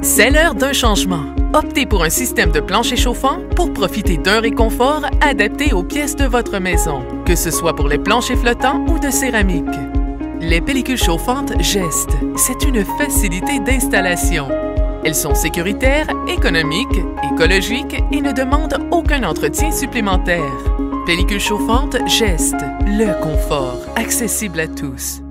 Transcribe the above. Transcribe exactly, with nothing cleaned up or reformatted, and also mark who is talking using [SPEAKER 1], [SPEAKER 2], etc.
[SPEAKER 1] C'est l'heure d'un changement. Optez pour un système de plancher chauffant pour profiter d'un réconfort adapté aux pièces de votre maison, que ce soit pour les planchers flottants ou de céramique. Les pellicules chauffantes Geste, c'est une facilité d'installation. Elles sont sécuritaires, économiques, écologiques et ne demandent aucun entretien supplémentaire. Pellicules chauffantes Geste, le confort accessible à tous.